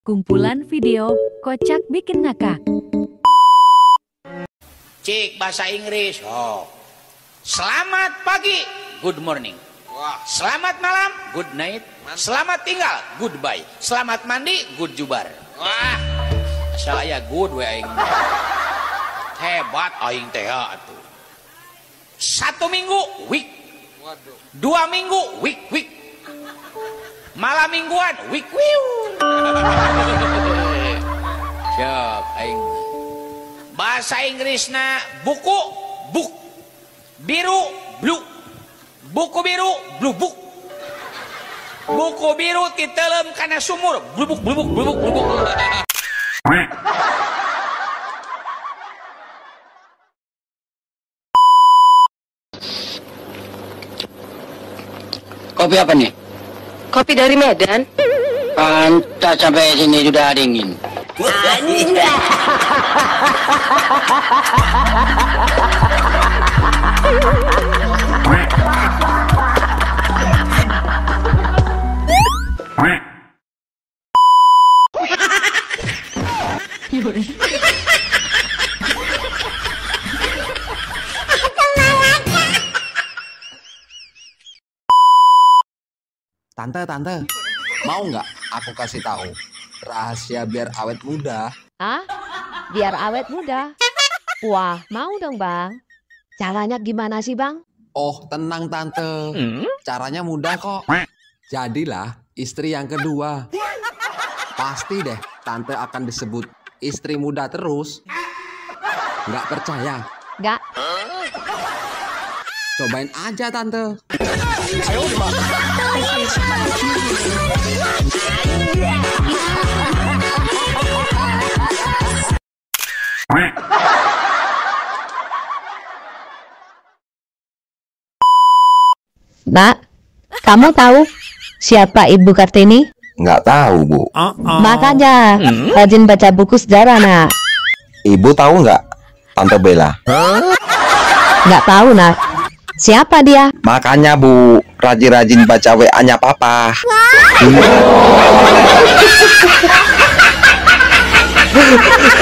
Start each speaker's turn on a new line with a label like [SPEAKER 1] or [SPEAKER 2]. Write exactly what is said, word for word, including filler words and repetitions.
[SPEAKER 1] Kumpulan video kocak bikin ngakak.
[SPEAKER 2] Cik bahasa Inggris. Oh. Selamat pagi, good morning. Wah. Selamat malam, good night. Selamat tinggal, goodbye. Selamat mandi, good jubar. Wah. Saya good we aing. Hebat aing teh atuh. Satu minggu week. Waduh. Dua minggu week week. Malam mingguan week wiu. Siap aing. Bahasa Inggrisna buku book. Biru blue. Buku biru blue book. Buku biru titelem kana sumur blubuk blubuk blubuk blubuk.
[SPEAKER 3] Kopi apa nih?
[SPEAKER 4] Kopi dari Medan.
[SPEAKER 3] Pantas sampai sini sudah dingin.
[SPEAKER 5] Tante, tante, mau nggak aku kasih tahu rahasia biar awet muda?
[SPEAKER 6] Ah, biar awet muda? Wah, mau dong bang. Caranya gimana sih bang?
[SPEAKER 5] Oh, tenang tante, caranya mudah kok. Jadilah istri yang kedua. Pasti deh tante akan disebut istri muda terus. Nggak percaya?
[SPEAKER 6] Nggak.
[SPEAKER 5] Cobain aja tante.
[SPEAKER 6] Mbak, kamu tahu siapa Ibu Kartini?
[SPEAKER 7] Nggak tahu, Bu.
[SPEAKER 6] Uh -oh. Makanya rajin baca buku sejarah, nak.
[SPEAKER 7] Ibu tahu nggak Tante Bella?
[SPEAKER 6] Nggak tahu, nak. Siapa dia?
[SPEAKER 7] Makanya, Bu, rajin-rajin baca W A-nya Papa. Hmm.